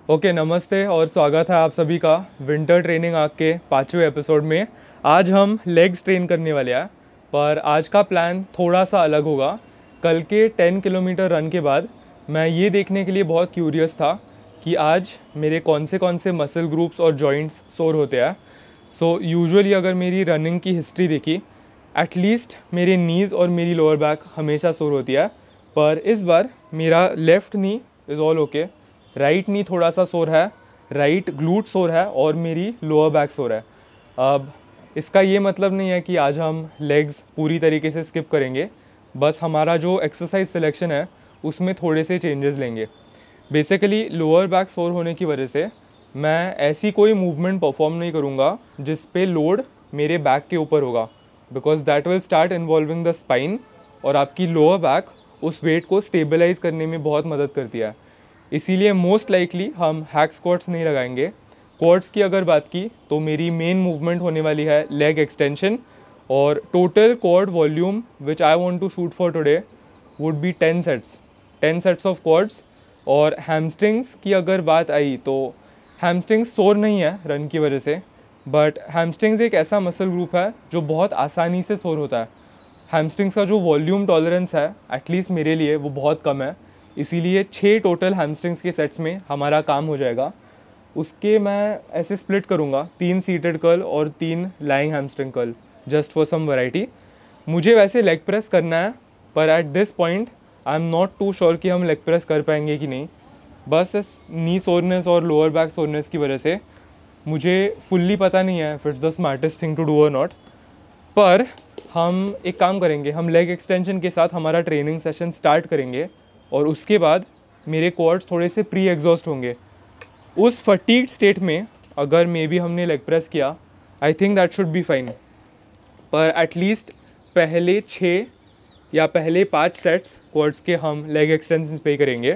Okay, नमस्ते और स्वागत है आप सभी का विंटर ट्रेनिंग आर्क के 5वें एपिसोड में। आज हम लेग्स ट्रेन करने वाले हैं, पर आज का प्लान थोड़ा सा अलग होगा। कल के 10 किलोमीटर रन के बाद मैं ये देखने के लिए बहुत क्यूरियस था कि आज मेरे कौन से मसल ग्रुप्स और जॉइंट्स सोर होते हैं। सो यूजुअली अगर मेरी रनिंग की हिस्ट्री देखी, एटलीस्ट मेरे नीज़ और मेरी लोअर बैक हमेशा सोर होती है, पर इस बार मेरा left knee is all okay, right knee थोड़ा सा सोर है, राइट ग्लूट सोर है और मेरी लोअर बैक सोर है। अब इसका ये मतलब नहीं है कि आज हम लेग्स पूरी तरीके से स्किप करेंगे, बस हमारा जो एक्सरसाइज सिलेक्शन है उसमें थोड़े से चेंजेस लेंगे। बेसिकली लोअर बैक सोर होने की वजह से मैं ऐसी कोई मूवमेंट परफॉर्म नहीं करूँगा जिस पे लोड मेरे बैक के ऊपर होगा, because that will start involving the spine और आपकी लोअर बैक उस वेट को स्टेबलाइज करने में बहुत मदद करती है। इसीलिए मोस्ट लाइकली हम हैक स्क्वाट्स नहीं लगाएंगे। क्वाड्स की अगर बात की तो मेरी मेन मूवमेंट होने वाली है लेग एक्सटेंशन, और total quad volume which I want to shoot for today would be 10 sets of quads. और हैमस्ट्रिंग्स की अगर बात आई तो हैमस्ट्रिंग्स सोर नहीं है रन की वजह से, बट हैमस्ट्रिंग्स एक ऐसा मसल ग्रुप है जो बहुत आसानी से सोर होता है। हैमस्ट्रिंग्स का जो वॉल्यूम टॉलरेंस है एटलीस्ट मेरे लिए वो बहुत कम है, इसीलिए 6 टोटल हैमस्ट्रिंग्स के सेट्स में हमारा काम हो जाएगा। उसके मैं ऐसे स्प्लिट करूँगा, 3 सीटेड कर्ल और 3 lying hamstring curl, just for some variety. मुझे वैसे लेग प्रेस करना है, पर at this point I am not too sure कि हम लेग प्रेस कर पाएंगे कि नहीं। बस इस नी सोरनेस और लोअर बैक सोरनेस की वजह से मुझे फुल्ली पता नहीं है if it's the smartest thing to do और नॉट। पर हम एक काम करेंगे, हम लेग एक्सटेंशन के साथ हमारा ट्रेनिंग सेशन स्टार्ट करेंगे और उसके बाद मेरे क्वाड्स थोड़े से प्री एग्जॉस्ट होंगे। उस फटीग्ड स्टेट में अगर मे बी हमने लेग प्रेस किया, I think that should be fine. पर एटलीस्ट पहले 6 या पहले 5 सेट्स क्वाड्स के हम लेग एक्सटेंशन पे करेंगे।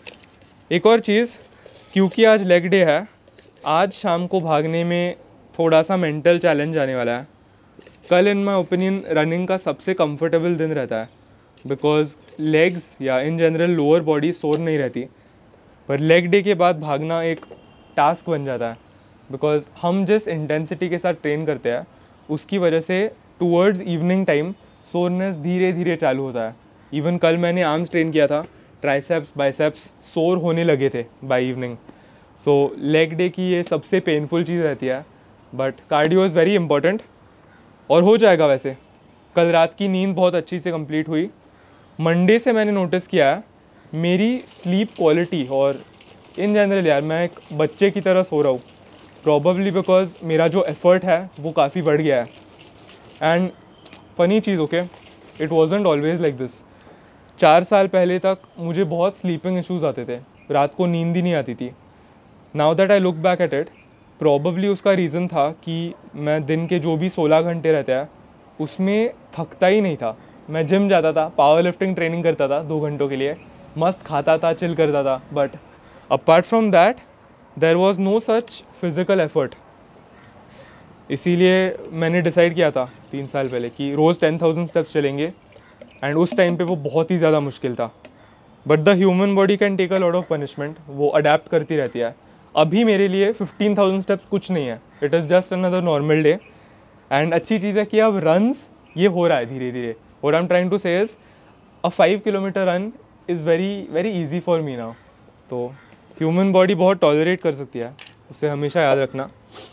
एक और चीज़, क्योंकि आज लेग डे है, आज शाम को भागने में थोड़ा सा मेंटल चैलेंज आने वाला है। कल इन माई ओपिनियन रनिंग का सबसे कंफर्टेबल दिन रहता है, बिकॉज लेग्स या इन जनरल लोअर बॉडी सोर नहीं रहती। पर लेग डे के बाद भागना एक टास्क बन जाता है, बिकॉज हम जिस इंटेंसिटी के साथ ट्रेन करते हैं उसकी वजह से टूवर्ड्स इवनिंग टाइम सोरनेस धीरे धीरे चालू होता है। इवन कल मैंने आर्म्स ट्रेन किया था, ट्राइसेप्स बाइसेप्स सोर होने लगे थे by evening. So leg day की ये सबसे पेनफुल चीज़ रहती है, but cardio is very important और हो जाएगा। वैसे कल रात की नींद बहुत अच्छी से कंप्लीट हुई। मंडे से मैंने नोटिस किया है मेरी स्लीप क्वालिटी, और इन जनरल यार मैं एक बच्चे की तरह सो रहा हूँ, प्रॉबली बिकॉज मेरा जो एफर्ट है वो काफ़ी बढ़ गया है। एंड फ़नी चीज़, okay, it wasn't always like this. 4 साल पहले तक मुझे बहुत स्लीपिंग इश्यूज़ आते थे, रात को नींद ही नहीं आती थी। Now that I look back at it, probably उसका रीज़न था कि मैं दिन के जो भी 16 घंटे रहते हैं उसमें थकता ही नहीं था। मैं जिम जाता था, पावर लिफ्टिंग ट्रेनिंग करता था 2 घंटों के लिए, मस्त खाता था, चिल करता था, but apart from that there was no such physical effort. इसीलिए मैंने डिसाइड किया था 3 साल पहले कि रोज़ 10,000 स्टेप्स चलेंगे, एंड उस टाइम पे वो बहुत ही ज़्यादा मुश्किल था। But the human body can take a lot of punishment, वो अडेप्ट करती रहती है। अभी मेरे लिए 15,000 स्टेप्स कुछ नहीं है, it is just another normal day. And अच्छी चीज़ है कि अब रन्स ये हो रहा है धीरे धीरे। What I am trying to say is a 5 kilometre run is very very easy for me now. तो ह्यूमन बॉडी बहुत टॉलरेट कर सकती है, उससे हमेशा याद रखना।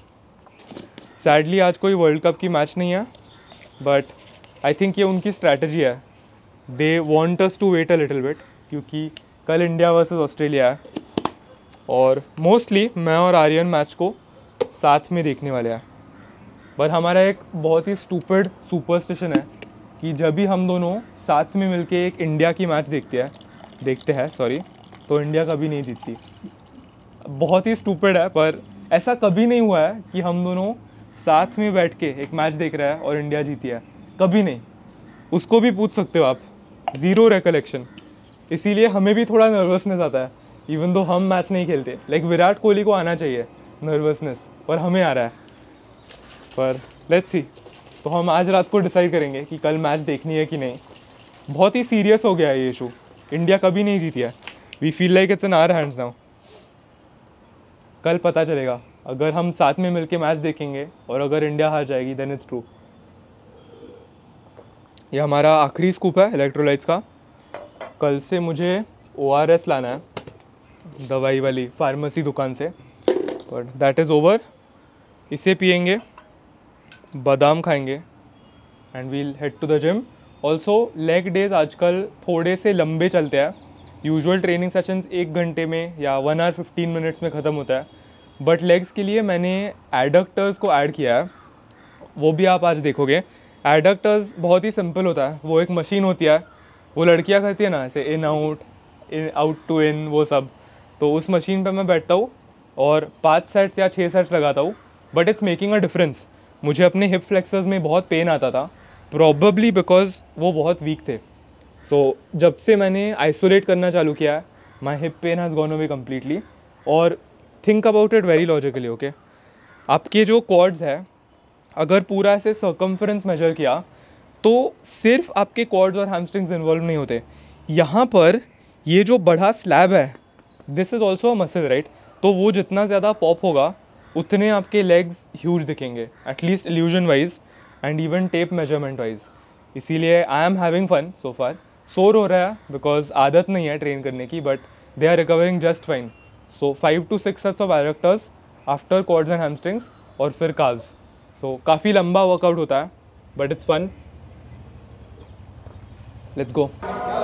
सैडली आज कोई वर्ल्ड कप की मैच नहीं है, बट आई थिंक ये उनकी स्ट्रैटेजी है। They want us to wait a little bit, क्योंकि कल इंडिया वर्सेस ऑस्ट्रेलिया है और मोस्टली मैं और आर्यन मैच को साथ में देखने वाले हैं। पर हमारा एक बहुत ही स्टूपिड सुपरस्टिशन है कि जब भी हम दोनों साथ में मिलके एक इंडिया की मैच देखते हैं तो इंडिया कभी नहीं जीतती। बहुत ही स्टूपिड है, पर ऐसा कभी नहीं हुआ है कि हम दोनों साथ में बैठ के एक मैच देख रहे हैं और इंडिया जीती है, कभी नहीं। उसको भी पूछ सकते हो आप, ज़ीरो रिकलेक्शन। इसीलिए हमें भी थोड़ा नर्वसनेस आता है, इवन दो हम मैच नहीं खेलते। लाइक विराट कोहली को आना चाहिए नर्वसनेस, पर हमें आ रहा है। पर लेट्स सी, तो हम आज रात को डिसाइड करेंगे कि कल मैच देखनी है कि नहीं। बहुत ही सीरियस हो गया है ये इशू, इंडिया कभी नहीं जीती है। We feel like it's in our hands now. कल पता चलेगा, अगर हम साथ में मिलके मैच देखेंगे और अगर इंडिया हार जाएगी देन इट्स ट्रू। ये हमारा आखिरी स्कूप है इलेक्ट्रोलाइट्स का। कल से मुझे ORS लाना है दवाई वाली फार्मेसी दुकान से, बट दैट इज़ ओवर। इसे पियेंगे, बादाम खाएंगे and we'll head to the gym. Also leg days आजकल थोड़े से लंबे चलते हैं। यूजुअल ट्रेनिंग सेशंस 1 घंटे में या 1 आवर 15 मिनट्स में ख़त्म होता है, बट लेग्स के लिए मैंने एडक्टर्स को ऐड किया है, वो भी आप आज देखोगे। एडक्टर्स बहुत ही सिंपल होता है, वो एक मशीन होती है, वो लड़कियां करती है ना ऐसे इन आउट टू इन वो सब। तो उस मशीन पे मैं बैठता हूँ और 5 सेट्स या 6 सेट्स लगाता हूँ, but it's making a difference. मुझे अपने हिप फ्लेक्सर्स में बहुत पेन आता था, प्रॉबली बिकॉज वो बहुत वीक थे। सो जब से मैंने आइसोलेट करना चालू किया है, my hip pain has gone away completely. और think about it very logically, okay. आपके जो क्वाड्स है, अगर पूरा ऐसे सर्कम्फ्रेंस मेजर किया तो सिर्फ आपके क्वाड्स और हैमस्ट्रिंग्स इन्वॉल्व नहीं होते। यहाँ पर ये जो बड़ा स्लैब है, this is also a muscle, right. तो वो जितना ज़्यादा पॉप होगा उतने आपके लेग्स ह्यूज दिखेंगे, at least illusion wise and even tape measurement wise. इसीलिए I am having fun so far. Sore हो रहा है बिकॉज आदत नहीं है ट्रेन करने की, but they are recovering just fine. So 5 to 6 sets of adductors after quads and hamstrings और फिर काल्व्स। सो काफ़ी लंबा वर्कआउट होता है, but it's fun. Let's go.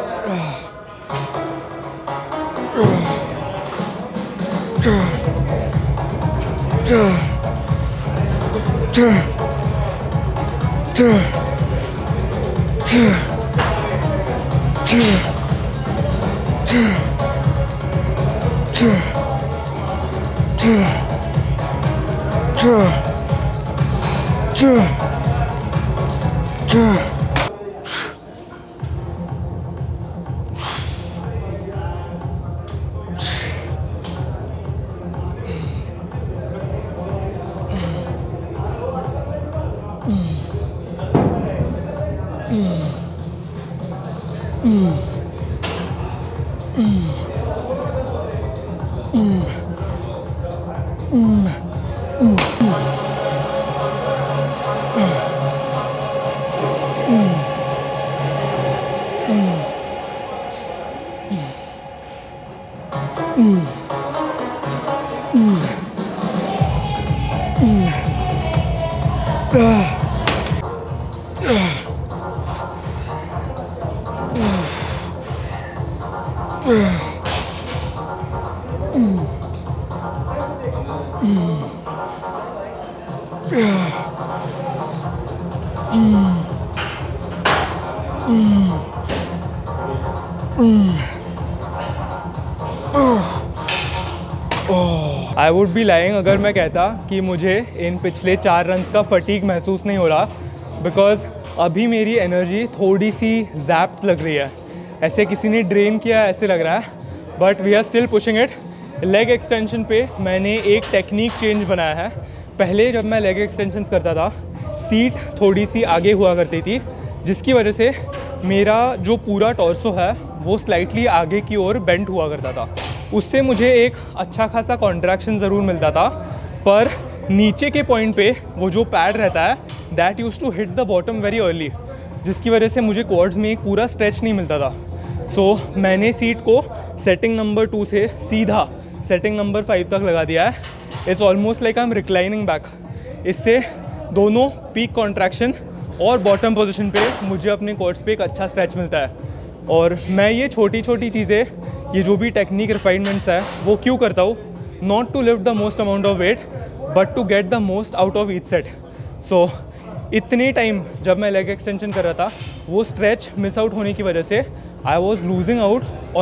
I would be lying अगर मैं कहता कि मुझे इन पिछले 4 रन्स का फटीग महसूस नहीं हो रहा, बिकॉज अभी मेरी एनर्जी थोड़ी सी जैप्ड लग रही है, ऐसे किसी ने ड्रेन किया ऐसे लग रहा है, but we are still pushing it. Leg extension पे मैंने एक टेक्निक चेंज बनाया है। पहले जब मैं लेग एक्सटेंशंस करता था, सीट थोड़ी सी आगे हुआ करती थी, जिसकी वजह से मेरा जो पूरा टॉर्सो है वो स्लाइटली आगे की ओर बेंड हुआ करता था। उससे मुझे एक अच्छा खासा कॉन्ट्रैक्शन ज़रूर मिलता था, पर नीचे के पॉइंट पे वो जो पैड रहता है that use to hit the bottom very early, जिसकी वजह से मुझे क्वाड्स में एक पूरा स्ट्रेच नहीं मिलता था। सो मैंने सीट को सेटिंग नंबर 2 से सीधा सेटिंग नंबर 5 तक लगा दिया है। It's almost like I am reclining back. इससे दोनों पीक कॉन्ट्रैक्शन और बॉटम पोजीशन पे मुझे अपने क्वाड्स पे एक अच्छा स्ट्रेच मिलता है। और मैं ये छोटी छोटी चीज़ें, ये जो भी टेक्निक रिफाइनमेंट्स है, वो क्यों करता हूँ? Not to lift the most amount of weight, but to get the most out of each set. So इतने टाइम जब मैं लेग एक्सटेंशन कर रहा था, वो स्ट्रेच मिस आउट होने की वजह से I was losing out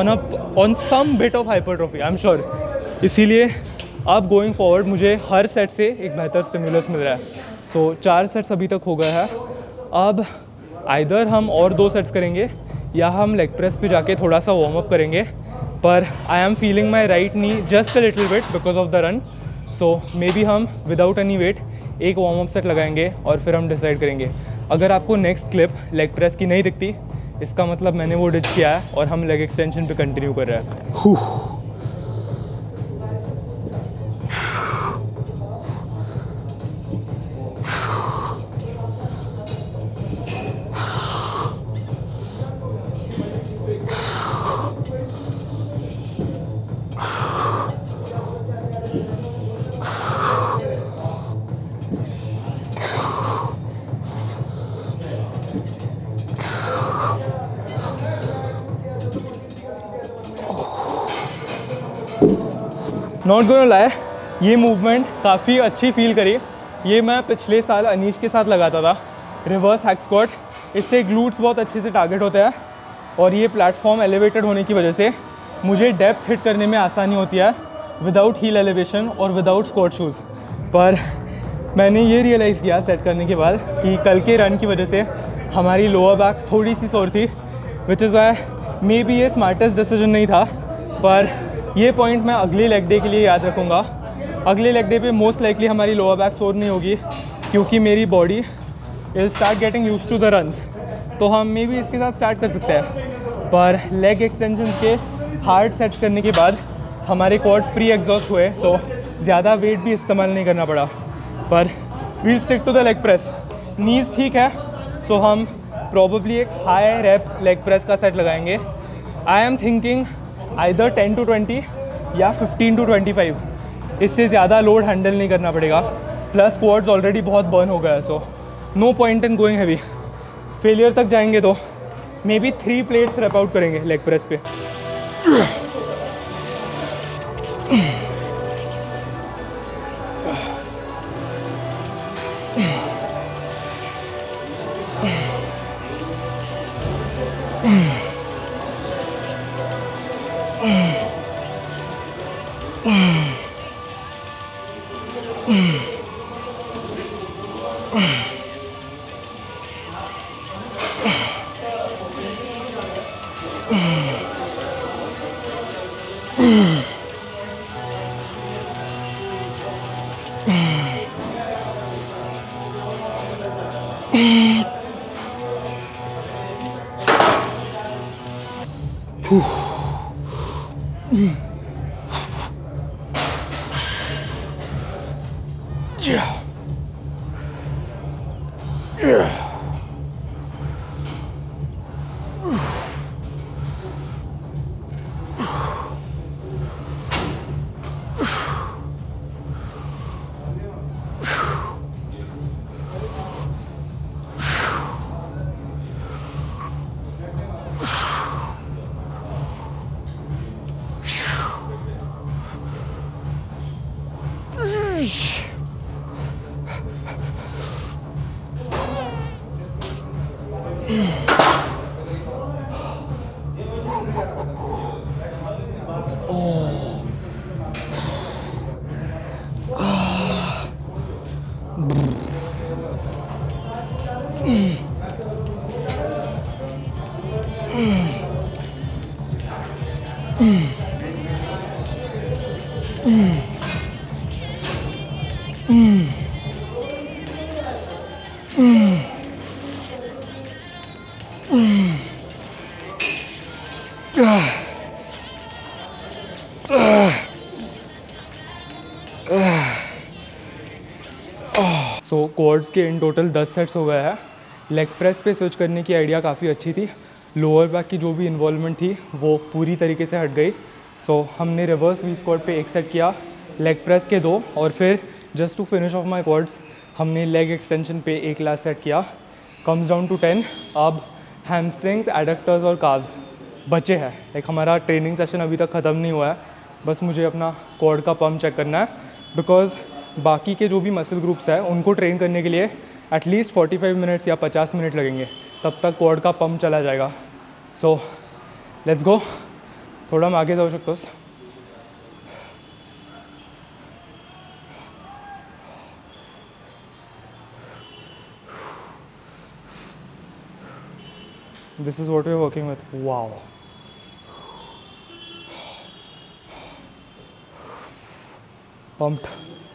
on some bit of hypertrophy, I am sure. इसीलिए अब गोइंग फॉरवर्ड मुझे हर सेट से एक बेहतर स्टिमुलस मिल रहा है। सो 4 सेट्स अभी तक हो गया है। अब आइदर हम और 2 सेट्स करेंगे या हम लेग प्रेस पे जाके थोड़ा सा वार्म अप करेंगे, पर I am feeling my right knee just a little bit because of the run. So maybe हम विदाउट एनी वेट एक वार्म अप सेट लगाएंगे और फिर हम डिसाइड करेंगे। अगर आपको नेक्स्ट क्लिप लेग प्रेस की नहीं दिखती, इसका मतलब मैंने वो डिच किया है और हम लेग एक्सटेंशन पे कंटिन्यू कर रहे हैं। नॉट गोना लाई, ये मूवमेंट काफ़ी अच्छी फील करी। ये मैं पिछले साल अनीश के साथ लगाता था, रिवर्स हैक स्क्वाट। इससे ग्लूट्स बहुत अच्छे से टारगेट होते हैं और ये प्लेटफॉर्म एलिवेटेड होने की वजह से मुझे डेप्थ हिट करने में आसानी होती है विदाउट हील एलिवेशन और विदाउट स्क्वाट शूज़। पर मैंने ये रियलाइज़ किया सेट करने के बाद कि कल के रन की वजह से हमारी लोअर बैक थोड़ी सी सोर थी, which is why maybe ये स्मार्टेस्ट डिसीजन नहीं था। पर ये पॉइंट मैं अगले लेग डे के लिए याद रखूँगा। अगले लेग डे पे मोस्ट लाइकली हमारी लोअर बैक सोर नहीं होगी क्योंकि मेरी body will start getting used to the runs. तो हम मे बी इसके साथ स्टार्ट कर सकते हैं। पर लेग एक्सटेंशन के हार्ड सेट्स करने के बाद हमारे क्वाड्स प्री एग्जॉस्ट हुए, सो ज़्यादा वेट भी इस्तेमाल नहीं करना पड़ा। पर we'll stick to the leg press. Knees ठीक है, सो हम प्रॉबली एक हाई रैप लेग प्रेस का सेट लगाएंगे। I am thinking either 10 to 20 या 15 to 25। इससे ज़्यादा लोड हैंडल नहीं करना पड़ेगा। प्लस क्वाड्स ऑलरेडी बहुत बर्न हो गया है, so no point in going heavy. Failure तक जाएंगे तो maybe 3 plates rep out करेंगे लेग प्रेस पे। सो क्वाड्स के इन टोटल 10 सेट्स हो गए हैं। लेग प्रेस पे स्विच करने की आइडिया काफ़ी अच्छी थी। लोअर बैक की जो भी इन्वॉल्वमेंट थी वो पूरी तरीके से हट गई। सो हमने रिवर्स वी स्क्वाट पे एक सेट किया, लेग प्रेस के 2, और फिर just to finish off my quads हमने लेग एक्सटेंशन पे एक लास्ट सेट किया। Comes down to 10। अब हैमस्ट्रिंग्स, एडक्टर्स और काव्स बचे हैं। लाइक हमारा ट्रेनिंग सेशन अभी तक ख़त्म नहीं हुआ है, बस मुझे अपना क्वाड का पम्प चेक करना है। बिकॉज बाकी के जो भी मसल ग्रुप्स है उनको ट्रेन करने के लिए एटलीस्ट 45 मिनट्स या 50 मिनट लगेंगे, तब तक क्वाड का पम्प चला जाएगा। So let's go. थोड़ा मैं आगे जाऊ शकतो। This is what we're working with. Wow. Pumped.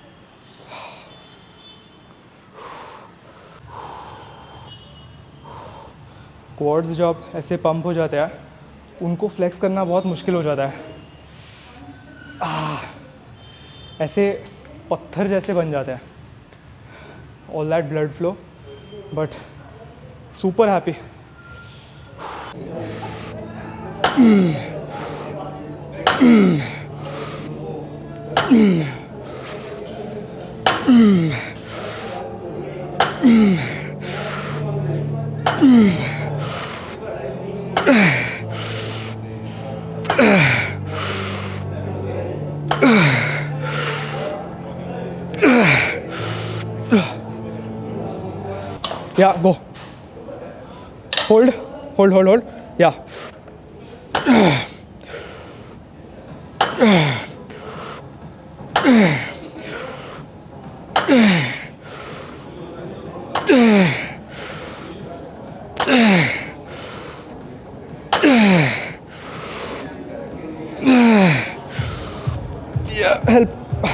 Quads जब ऐसे पंप हो जाते हैं उनको फ्लेक्स करना बहुत मुश्किल हो जाता है। ऐसे पत्थर जैसे बन जाते हैं। All that blood flow, but super happy. Yeah go, hold hold hold hold, yeah help.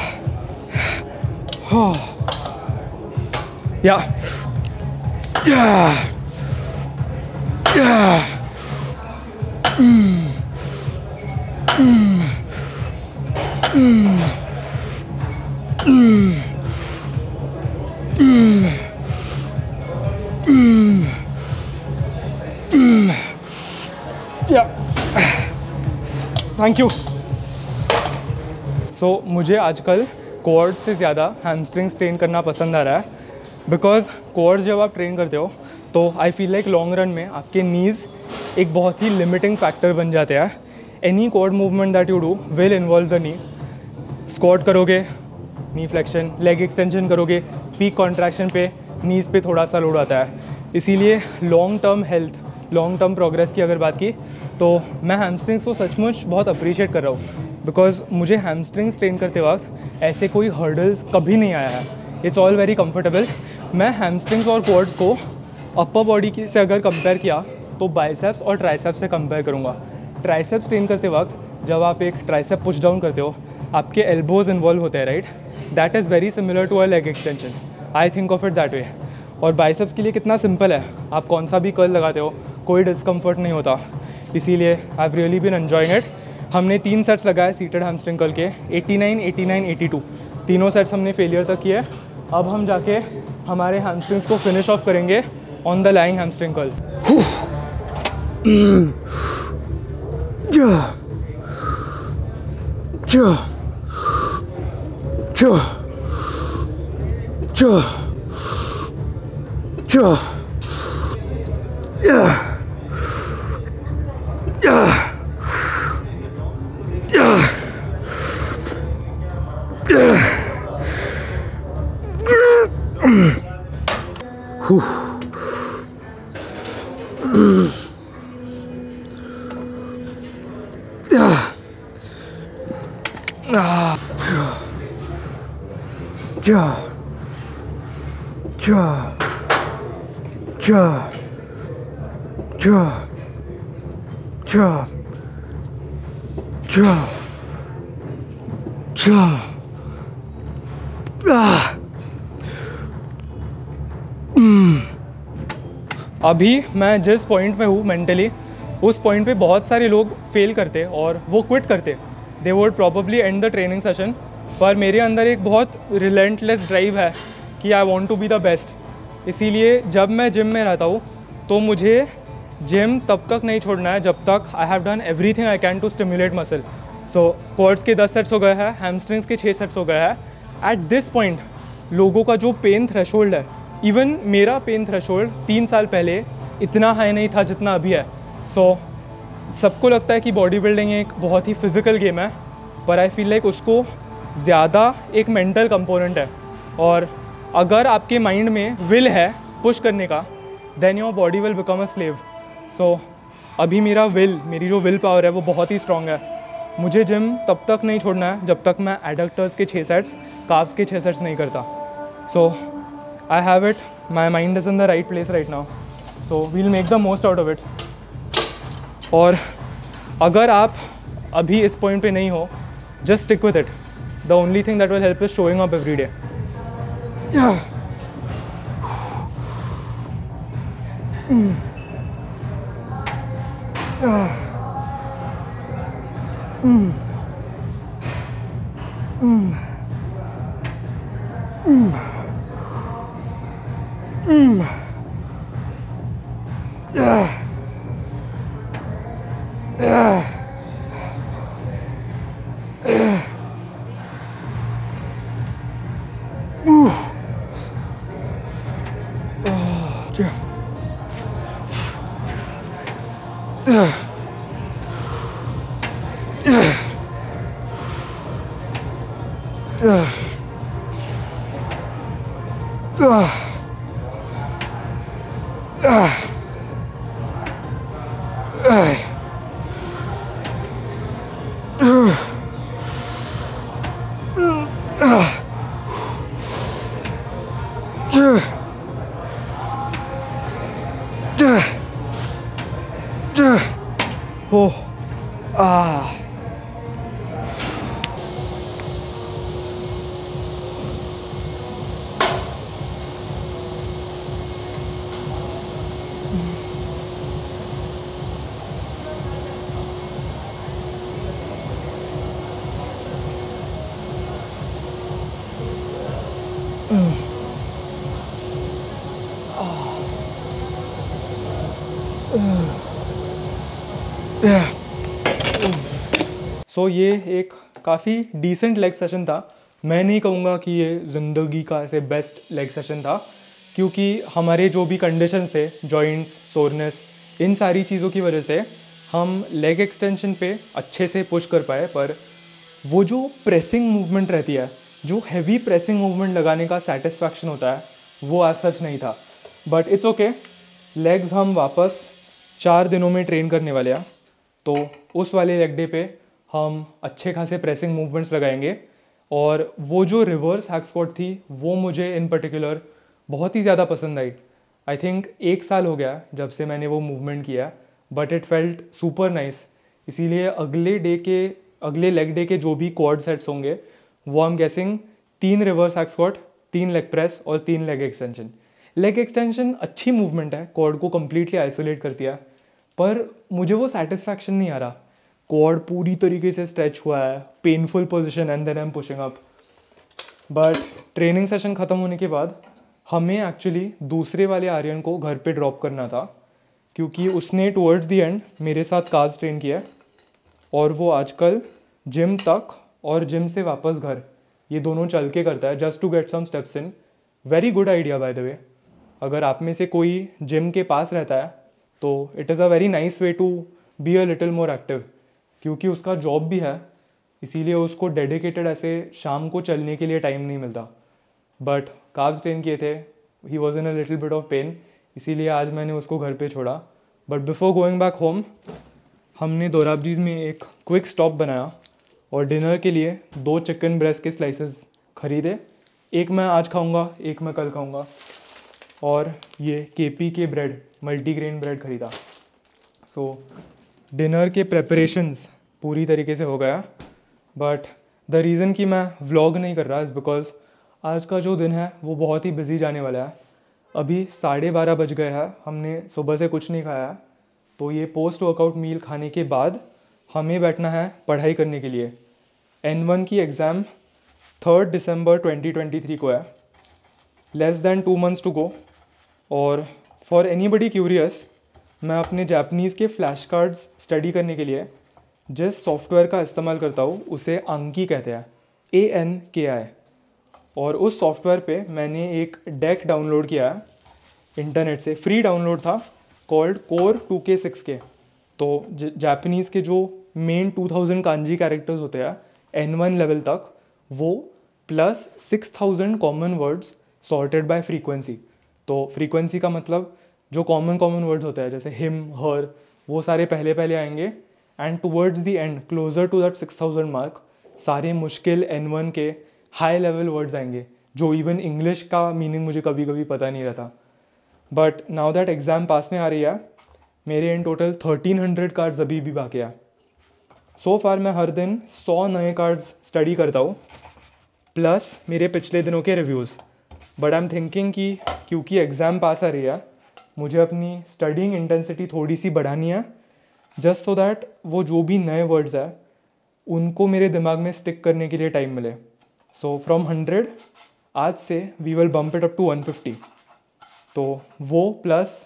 Yeah. Yeah. Yeah. Yeah. Thank you. So मुझे आजकल कोर्स से ज़्यादा हैमस्ट्रिंग्स ट्रेन करना पसंद आ रहा है, बिकॉज कोर्स जब आप ट्रेन करते हो तो I feel like long run में आपके नीज़ एक बहुत ही लिमिटिंग फैक्टर बन जाते हैं. Any core movement that you do will involve the knee. Squat करोगे, नी फ्लेक्शन, लेग एक्सटेंशन करोगे, पीक कॉन्ट्रैक्शन पे नीज़ पे थोड़ा सा लोड आता है. इसीलिए long term health, long term progress की अगर बात की तो मैं हैमस्ट्रिंग्स को सचमुच बहुत अप्रिशिएट कर रहा हूँ, बिकॉज मुझे हैमस्ट्रिंग्स ट्रेन करते वक्त ऐसे कोई हर्डल्स कभी नहीं आया है. It's all very comfortable. मैं हैमस्ट्रिंग्स और क्वाड्स को अपर बॉडी की से अगर कंपेयर किया तो बाइसेप्स और ट्राइसेप्स से कंपेयर करूँगा. ट्राइसेप्स ट्रेन करते वक्त जब आप एक ट्राइसेप पुश डाउन करते हो आपके एल्बोज इन्वॉल्व होते हैं, right? That is very similar to a leg extension. I think of it that way. और बाइसेप्स के लिए कितना सिंपल है, आप कौन सा भी कर्ल लगाते हो कोई डिस्कम्फर्ट नहीं होता. इसीलिए I have really been enjoying it. हमने 3 सेट्स लगाए सीटेड हैमस्ट्रिंग कर्ल के, 89, 89, 82. तीनों सेट्स हमने फेलियर तक किए. अब हम जाके हमारे हैमस्ट्रिंग्स को फिनिश ऑफ करेंगे on the lying hamstring curl. अभी मैं जिस पॉइंट में हूँ मेंटली, उस पॉइंट पे बहुत सारे लोग फेल करते और वो क्विट करते. They would probably end the training session. पर मेरे अंदर एक बहुत रिलेंटलेस ड्राइव है कि I want to be the best. इसीलिए जब मैं जिम में रहता हूँ तो मुझे जिम तब तक नहीं छोड़ना है जब तक I have done everything I can to stimulate muscle. So quads के 10 सेट्स हो गए हैं, हैमस्ट्रिंग्स के 6 सेट्स हो गए हैं. एट दिस पॉइंट लोगों का जो पेन थ्रेशोल्ड है, इवन मेरा पेन थ्रेशोल्ड 3 साल पहले इतना हाई नहीं था जितना अभी है. सो सबको लगता है कि बॉडी बिल्डिंग एक बहुत ही फिज़िकल गेम है, पर आई फील लाइक उसको ज़्यादा एक मेंटल कंपोनेंट है. और अगर आपके माइंड में विल है पुश करने का, then your body will become a slave. So अभी मेरी जो विल पावर है वो बहुत ही स्ट्रॉन्ग है. मुझे जिम तब तक नहीं छोड़ना है जब तक मैं एडक्टर्स के 6 सेट्स, काफ्स के 6 सेट्स नहीं करता. So I have it, my mind is in the right place right now. So we'll make the most out of it. और अगर आप अभी इस पॉइंट पे नहीं हो, just stick with it. The only thing that will help is showing up every day. Oh, ah. So ये एक काफ़ी डिसेंट लेग सेशन था। मैं नहीं कहूँगा कि ये ज़िंदगी का ऐसे बेस्ट लेग सेशन था, क्योंकि हमारे जो भी कंडीशंस थे, जॉइंट्स, सोरनेस, इन सारी चीज़ों की वजह से हम लेग एक्सटेंशन पे अच्छे से पुश कर पाए। पर वो जो प्रेसिंग मूवमेंट रहती है, जो हैवी प्रेसिंग मूवमेंट लगाने का सेटिस्फैक्शन होता है, वो आज सच नहीं था। बट इट्स ओके, लेग्स हम वापस 4 दिनों में ट्रेन करने वाले हैं। तो उस वाले लेग डे पे हम अच्छे खासे प्रेसिंग मूवमेंट्स लगाएंगे। और वो जो रिवर्स हैक स्क्वाट थी, वो मुझे इन पर्टिकुलर बहुत ही ज़्यादा पसंद आई। आई थिंक 1 साल हो गया जब से मैंने वो मूवमेंट किया, but it felt super nice. इसीलिए अगले लेग डे के जो भी क्वाड सेट्स होंगे, वो आई am guessing 3 reverse hack squat, 3 leg press और 3 लेग एक्सटेंशन। लेग एक्सटेंशन अच्छी मूवमेंट है, क्वाड को कम्प्लीटली आइसोलेट करती है, पर मुझे वो सेटिस्फैक्शन नहीं आ रहा। क्वाड पूरी तरीके से स्ट्रेच हुआ है, painful position, and then I am pushing up. But training session ख़त्म होने के बाद हमें एक्चुअली दूसरे वाले आर्यन को घर पे ड्रॉप करना था, क्योंकि उसने टुवर्ड्स द एंड मेरे साथ कार्स ट्रेन किया और वो आजकल जिम तक और जिम से वापस घर, ये दोनों चल के करता है, just to get some steps in. Very good idea by the way. अगर आप में से कोई जिम के पास रहता है तो it is a very nice way to be a little more active, क्योंकि उसका जॉब भी है, इसीलिए उसको डेडिकेटेड ऐसे शाम को चलने के लिए टाइम नहीं मिलता। बट कार्ब्स ट्रेन किए थे, he was in a little bit of pain, इसीलिए आज मैंने उसको घर पे छोड़ा। But before going back home हमने दोराबजीज में एक क्विक स्टॉप बनाया और डिनर के लिए 2 चिकन ब्रेस्ट के स्लाइसेस खरीदे। एक मैं आज खाऊंगा, एक मैं कल खाऊंगा। और ये केपी के ब्रेड, मल्टीग्रेन ब्रेड खरीदा। सो डिनर के प्रेपरेशंस पूरी तरीके से हो गया। बट द रीज़न कि मैं व्लॉग नहीं कर रहा इज़ बिकॉज आज का जो दिन है वो बहुत ही बिजी जाने वाला है। अभी 12:30 बज गए हैं, हमने सुबह से कुछ नहीं खाया है, तो ये पोस्ट वर्कआउट मील खाने के बाद हमें बैठना है पढ़ाई करने के लिए। N1 की एग्ज़ाम 3 दिसंबर 2023 को है। Less than 2 months to go. और फॉर एनीबडी क्यूरियस, मैं अपने जापानीज़ के फ्लैश कार्ड्स स्टडी करने के लिए जिस सॉफ्टवेयर का इस्तेमाल करता हूँ उसे अंकी कहते हैं, ANKI। और उस सॉफ्टवेयर पे मैंने एक डेक डाउनलोड किया है इंटरनेट से, फ्री डाउनलोड था, कॉल्ड कोर 2K6K। तो जापानीज़ के जो मेन 2000 कांजी कैरेक्टर्स होते हैं N1 लेवल तक, वो plus 6000 common words sorted by frequency. तो फ्रीक्वेंसी का मतलब जो कॉमन वर्ड्स होते हैं जैसे हिम, हर, वो सारे पहले पहले आएंगे, and towards the end closer to that 6000 mark सारे मुश्किल N1 के हाई लेवल वर्ड्स आएंगे, जो इवन इंग्लिश का मीनिंग मुझे कभी कभी पता नहीं रहता। बट नाउ दैट एग्ज़ाम पास में आ रही है, मेरे इन टोटल 1300 कार्ड्स अभी भी बाकी है। सो फार मैं हर दिन 100 नए कार्ड्स स्टडी करता हूँ, प्लस मेरे पिछले दिनों के reviews. But I am thinking कि क्योंकि एग्ज़ाम पास आ रही है, मुझे अपनी स्टडिंग इंटेंसिटी थोड़ी सी बढ़ानी है, जस्ट सो दैट वो जो भी नए वर्ड्स हैं उनको मेरे दिमाग में स्टिक करने के लिए टाइम मिले। सो फ्रॉम 100 आज से we will bump it up to 150। तो वो प्लस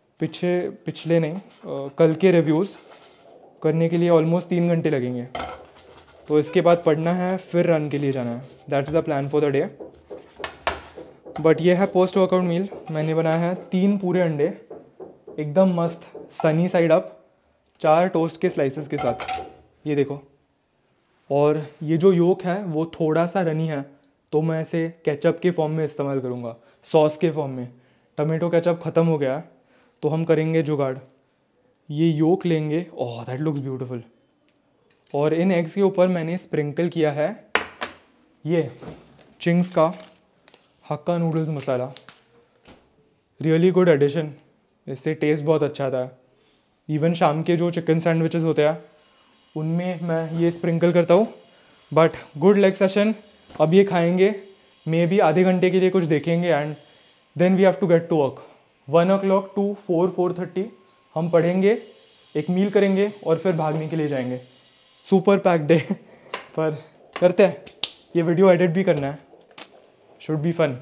पिछले नहीं कल के रिव्यूज़ करने के लिए ऑलमोस्ट 3 घंटे लगेंगे। तो इसके बाद पढ़ना है, फिर रन के लिए जाना है। That's the plan for the day. But ये है पोस्ट वर्कआउट मील। मैंने बनाया है 3 पूरे अंडे, एकदम मस्त सनी साइड अप, 4 टोस्ट के स्लाइसेस के साथ, ये देखो। और ये जो योक है वो थोड़ा सा रनी है, तो मैं इसे केचप के फॉर्म में इस्तेमाल करूँगा, सॉस के फॉर्म में। टमेटो केचप ख़त्म हो गया, तो हम करेंगे जुगाड़, ये योक लेंगे, ओह दैट लुक्स ब्यूटीफुल, और इन एग्स के ऊपर मैंने स्प्रिंकल किया है ये चिंग्स का hakka noodles masala. Really good addition, इससे टेस्ट बहुत अच्छा आता है। इवन शाम के जो चिकन सैंडविचेस होते हैं उनमें मैं ये स्प्रिंकल करता हूँ। But good leg session. अब ये खाएंगे, मे बी आधे घंटे के लिए कुछ देखेंगे and then we have to get to work. 1 o'clock to 4:30 हम पढ़ेंगे, एक मील करेंगे और फिर भागने के लिए जाएंगे। सुपर पैक डे पर करते हैं, ये वीडियो एडिट भी करना है, शुड बी फन।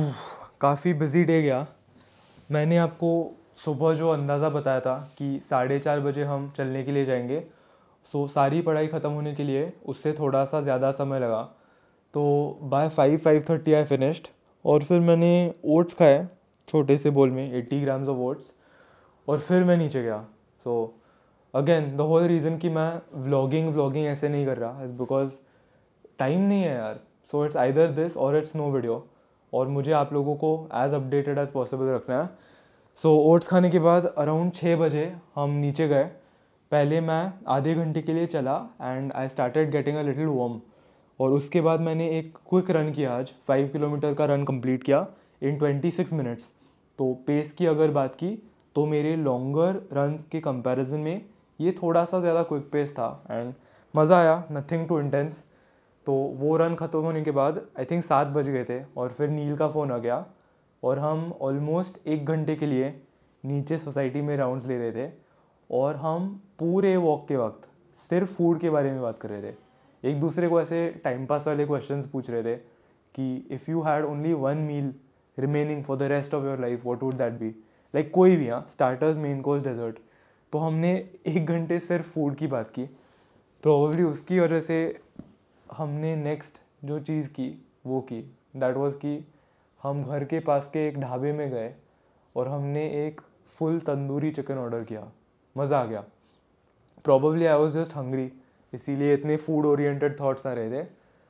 काफ़ी बिजी डे गया। मैंने आपको सुबह जो अंदाज़ा बताया था कि 4:30 बजे हम चलने के लिए जाएंगे, सो सारी पढ़ाई ख़त्म होने के लिए उससे थोड़ा सा ज़्यादा समय लगा। तो बाय 5:30 आई फिनिश्ड, और फिर मैंने ओट्स खाए छोटे से बोल में 80 grams ऑफ ओट्स, और फिर मैं नीचे गया। So again the whole reason कि मैं व्लॉगिंग ऐसे नहीं कर रहा इज़ बिकॉज टाइम नहीं है यार। So it's either this or it's no video, और मुझे आप लोगों को एज अपडेटेड एज पॉसिबल रखना है। सो ओट्स खाने के बाद अराउंड 6 बजे हम नीचे गए। पहले मैं आधे घंटे के लिए चला and I started getting a little warm, और उसके बाद मैंने एक क्विक रन किया। आज 5 किलोमीटर का रन कंप्लीट किया इन 26 मिनट्स। तो पेस की अगर बात की तो मेरे लॉन्गर रन्स के कंपैरिजन में ये थोड़ा सा ज़्यादा क्विक पेस था एंड मज़ा आया, नथिंग टू इंटेंस। तो वो रन ख़त्म होने के बाद आई थिंक 7 बज गए थे, और फिर नील का फ़ोन आ गया और हम ऑलमोस्ट 1 घंटे के लिए नीचे सोसाइटी में राउंड्स ले रहे थे, और हम पूरे वॉक के वक्त सिर्फ फूड के बारे में बात कर रहे थे। एक दूसरे को ऐसे टाइम पास वाले क्वेश्चंस पूछ रहे थे कि if you had only 1 meal remaining for the rest of your life what would that be, like कोई भी, हाँ, स्टार्टर्स, मेन कोर्स, डेजर्ट। तो हमने 1 घंटे सिर्फ फूड की बात की। प्रोबेबली उसकी वजह से हमने नेक्स्ट जो चीज़ की वो की, दैट वाज कि हम घर के पास के एक ढाबे में गए और हमने एक फुल तंदूरी चिकन ऑर्डर किया। मज़ा आ गया। Probably I was just hungry, इसीलिए इतने फूड ओरिएंटेड थॉट्स आ रहे थे,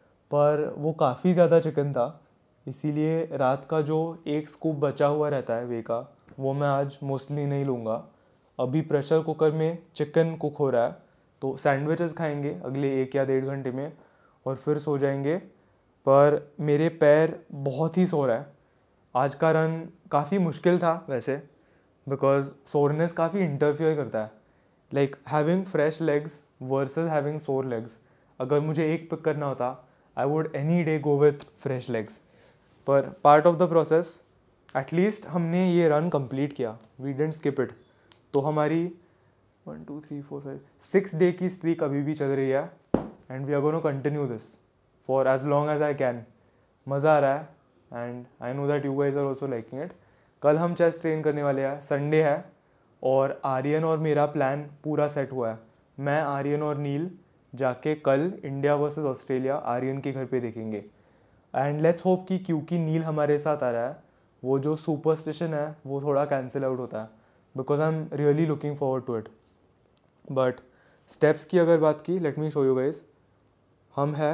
पर वो काफ़ी ज़्यादा चिकन था, इसीलिए रात का जो एक स्कूप बचा हुआ रहता है वे का, वो मैं आज मोस्टली नहीं लूँगा। अभी प्रेशर कुकर में चिकन कुक हो रहा है, तो सैंडविचेस खाएंगे अगले 1 या 1.5 घंटे में और फिर सो जाएंगे। पर मेरे पैर बहुत ही सो रहा है। आज का रन काफ़ी मुश्किल था वैसे, बिकॉज सोरनेस काफ़ी इंटरफियर करता है, like having fresh legs versus having sore legs. अगर मुझे एक पिक करना होता I would any day go with fresh legs, पर part of the process, at least हमने ये रन कंप्लीट किया, वी डिडंट स्किप इट। तो हमारी 1 2 3 4 5 6 डे की स्ट्रीक अभी भी चल रही है and we are gonna continue this for as long as I can. मज़ा आ रहा है and I know that you guys are also liking it. कल हम चेस्ट ट्रेन करने वाले हैं, संडे है, और आर्यन और मेरा प्लान पूरा सेट हुआ है। मैं, आर्यन और नील जाके कल इंडिया वर्सेस ऑस्ट्रेलिया आर्यन के घर पे देखेंगे। एंड लेट्स होप कि क्योंकि नील हमारे साथ आ रहा है, वो जो सुपरस्टिशन है वो थोड़ा कैंसिल आउट होता है, because I am really looking forward to it. But steps की अगर बात की, let me show you guys, हम है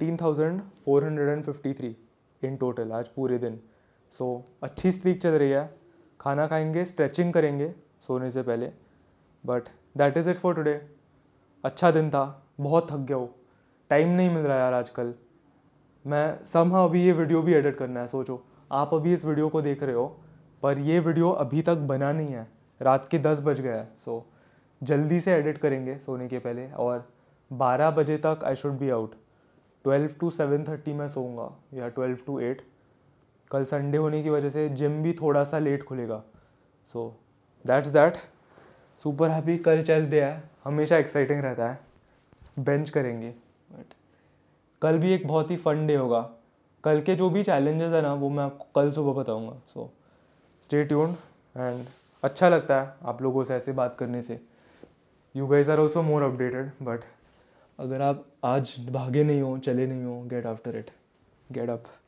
19,453 इन टोटल आज पूरे दिन। सो अच्छी स्ट्रीक चल रही है। खाना खाएंगे, स्ट्रेचिंग करेंगे सोने से पहले, but that is it for today. अच्छा दिन था, बहुत थक गया हूँ, टाइम नहीं मिल रहा यार आजकल। मैं समहाउ अभी ये वीडियो भी एडिट करना है। सोचो आप अभी इस वीडियो को देख रहे हो, पर ये वीडियो अभी तक बना नहीं है, रात के 10 बज गया है। सो जल्दी से एडिट करेंगे सोने के पहले, और 12 बजे तक I should be out. 12 to 7:30 मैं सोऊंगा, या 12 to 8। कल संडे होने की वजह से जिम भी थोड़ा सा लेट खुलेगा। So that's that. Super happy. कल चेस्ट डे है, हमेशा एक्साइटिंग रहता है, बेंच करेंगे। बट कल भी एक बहुत ही फन डे होगा। कल के जो भी चैलेंजेस है ना वो मैं आपको कल सुबह बताऊंगा। So stay tuned. एंड अच्छा लगता है आप लोगों से ऐसे बात करने से। You guys are also more updated. But अगर आप आज भागे नहीं हो, चले नहीं हो, get after it, get up.